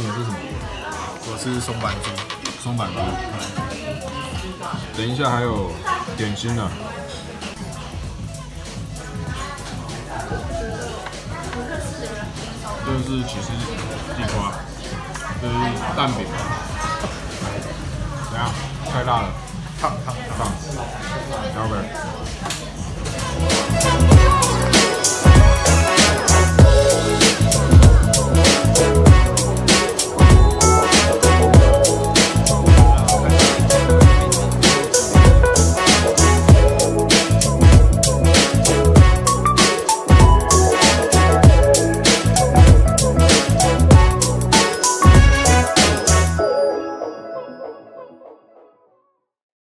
你的是什么？ 我是松板猪。 松板猪。等一下还有点心呢。这是起司地瓜，这是蛋饼。怎样？太辣了。 烫。 OK。